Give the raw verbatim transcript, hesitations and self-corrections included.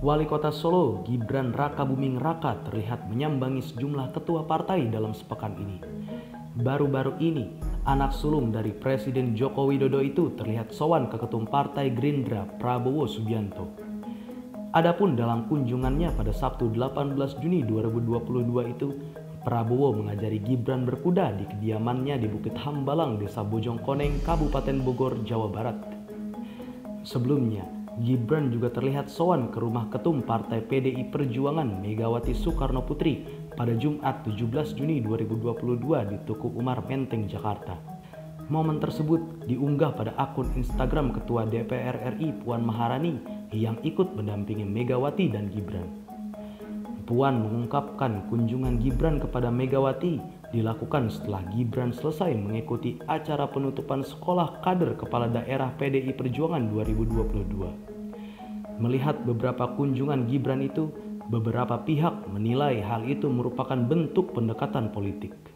Wali Kota Solo, Gibran Rakabuming Raka terlihat menyambangi sejumlah ketua partai dalam sepekan ini. Baru-baru ini, anak sulung dari Presiden Joko Widodo itu terlihat sowan ke Ketum Partai Gerindra Prabowo Subianto. Adapun dalam kunjungannya pada Sabtu delapan belas Juni dua ribu dua puluh dua itu, Prabowo mengajari Gibran berkuda di kediamannya di Bukit Hambalang, Desa Bojongkoneng, Kabupaten Bogor, Jawa Barat. Sebelumnya, Gibran juga terlihat sowan ke rumah Ketum Partai P D I Perjuangan Megawati Soekarno Putri pada Jumat tujuh belas Juni dua ribu dua puluh dua di Tugu Umar Menteng, Jakarta. Momen tersebut diunggah pada akun Instagram Ketua D P R R I Puan Maharani yang ikut mendampingi Megawati dan Gibran. Puan mengungkapkan kunjungan Gibran kepada Megawati dilakukan setelah Gibran selesai mengikuti acara penutupan sekolah kader kepala daerah P D I Perjuangan dua ribu dua puluh dua. Melihat beberapa kunjungan Gibran itu, beberapa pihak menilai hal itu merupakan bentuk pendekatan politik.